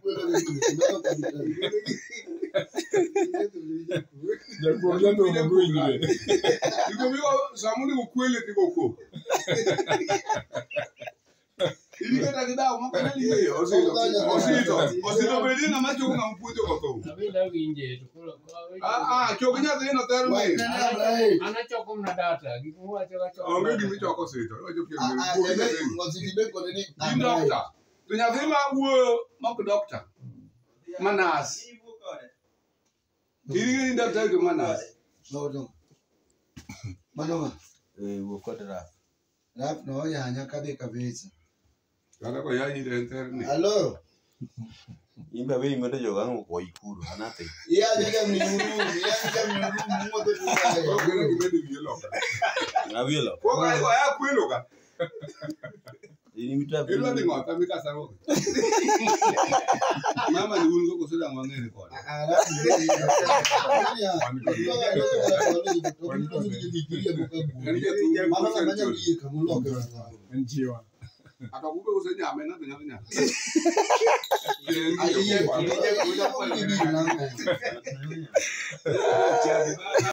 Manas. Diri Dr. Manas. No. Manoma. Rap no ya nyakabe kabisa. Kana ko ya interne. Hello. Imba wewe ngoja jogangu kwa ikuru anate. Ya jaga mnuru moto tukaye. Ngene kimedi bielo. Na bielo. Ko ka ko ya kwelo ka. Ini mita. Ilo ndi ngota mika sango. Mama ni ungo ko sura ngene ko. Ara ndi. Mama nanya biye kamuloke. Njiwa. Akakube usenya amena nya. Ayi